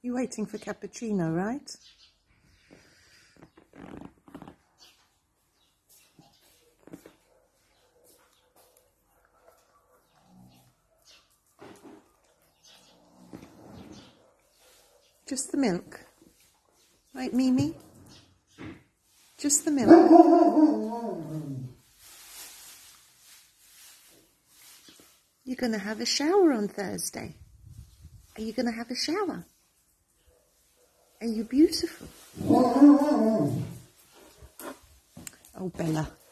You're waiting for cappuccino, right? Just the milk. Right, Mimi? Just the milk. You're going to have a shower on Thursday. Are you going to have a shower? Are you beautiful? Oh, Bella.